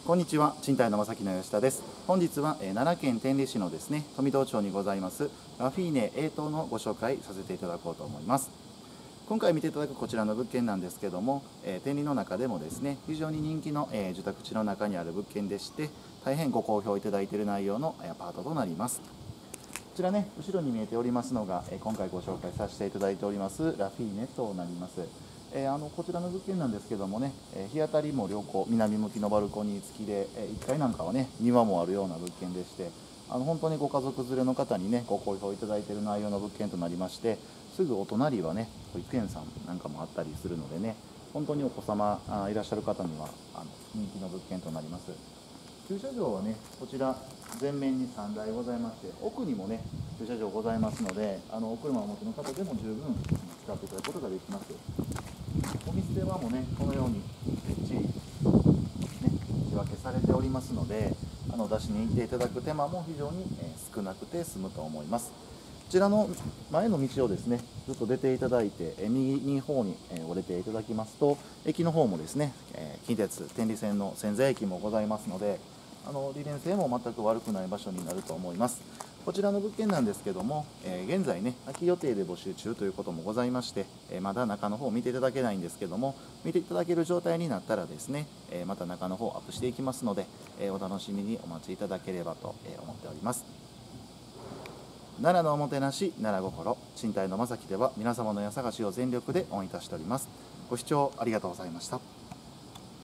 こんにちは、賃貸の正木の吉田です。本日は奈良県天理市のですね、富戸町にございますラフィーネ A 棟のご紹介させていただこうと思います。今回見ていただくこちらの物件なんですけども、天理の中でもですね、非常に人気の住宅地の中にある物件でして、大変ご好評いただいている内容のアパートとなります。こちらね、後ろに見えておりますのが、今回ご紹介させていただいておりますラフィーネとなります。こちらの物件なんですけどもね、日当たりも良好、南向きのバルコニー付きで、1階なんかはね、庭もあるような物件でして、本当にご家族連れの方にね、ご好評いただいている内容の物件となりまして、すぐお隣はね、保育園さんなんかもあったりするのでね、本当にお子様いらっしゃる方には人気の物件となります。駐車場はね、こちら前面に3台ございまして、奥にもね、駐車場ございますので、お車をお持ちの方でも十分使っていただくことができます。お店はもうね、このようにきっちり、ね、仕分けされておりますので、出しに行っていただく手間も非常に少なくて済むと思います。こちらの前の道をですね、ずっと出ていただいて、右の方にお出ていただきますと、駅の方もですね、近鉄天理線の千座駅もございますので、利便性も全く悪くない場所になると思います。こちらの物件なんですけども、現在ね、空き予定で募集中ということもございまして、まだ中の方を見ていただけないんですけども、見ていただける状態になったらですね、また中の方をアップしていきますので、お楽しみにお待ちいただければと思っております。奈良のおもてなし、奈良心、賃貸の正木では皆様の家探しを全力で応援いたしております。ご視聴ありがとうございました。